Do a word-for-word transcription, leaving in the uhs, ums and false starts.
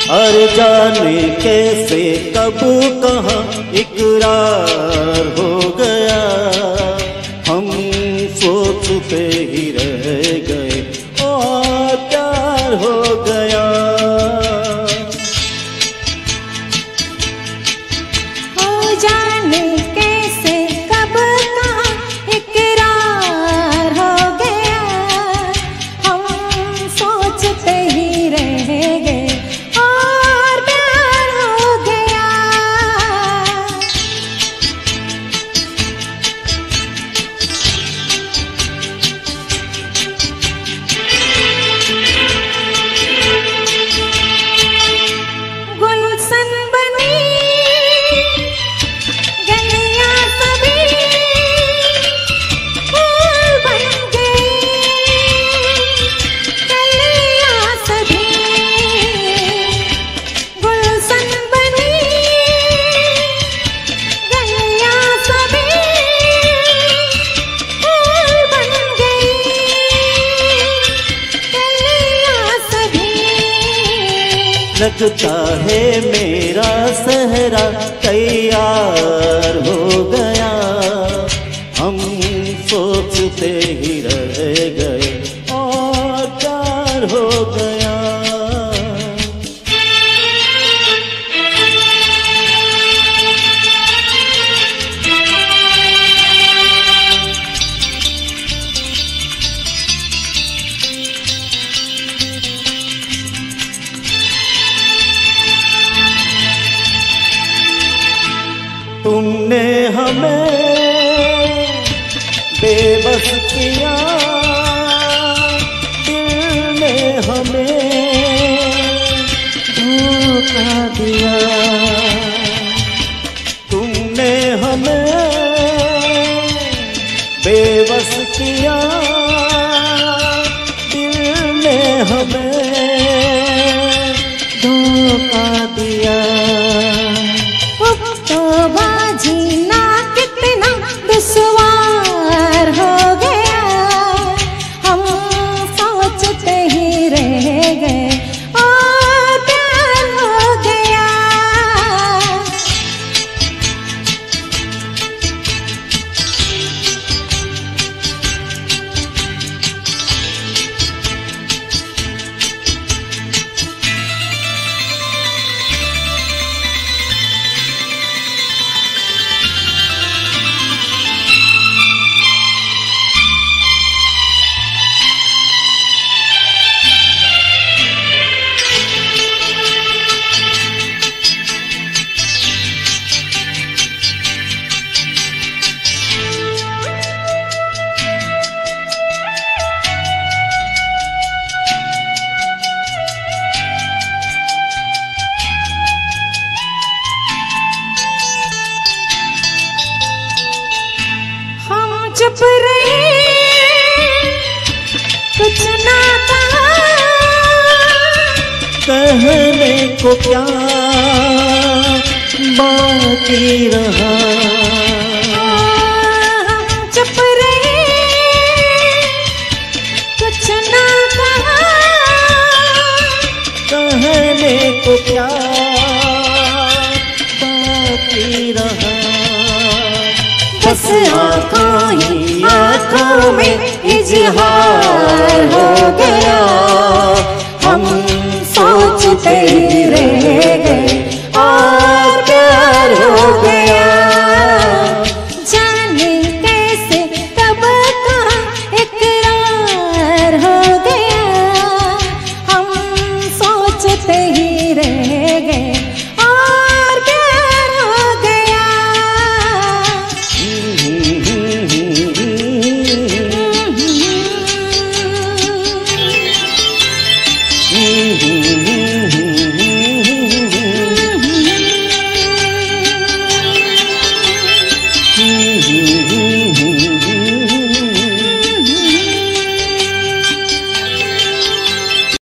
अरे जाने कैसे कब कहाँ इकरार हो गया, हम सोचते ही रह गए और प्यार हो गया। हो जाने कैसे कब कहाँ इकरार हो गया, हम सोचते ही रह गए और प्यार हो गया। गुलशन बनी गलियां सभी फूल बन गई, गलियां सभी गुलशन बनी गलियां सभी फूल बन गई, गलियां सभी। लगता है मेरा सहरा तैयार हो गया, हम सोचते ही रह गए और प्यार हो गया। तुमने हमें बेबस किया, दिल ने हमें धोखा दिया। तुमने हमें बेबस किया, दिल ने हमें धोखा दिया। जीना कितना दुश्वार हो गया, हम सोचते ही रह गए और प्यार हो गया। चुप रहे, कुछ ना कहा, कहने को क्या बाकी रहा। चुप रहे, कुछ ना कहा, कहने को क्या बाकी रहा। बस आँखों ही आँखों में इजहार हो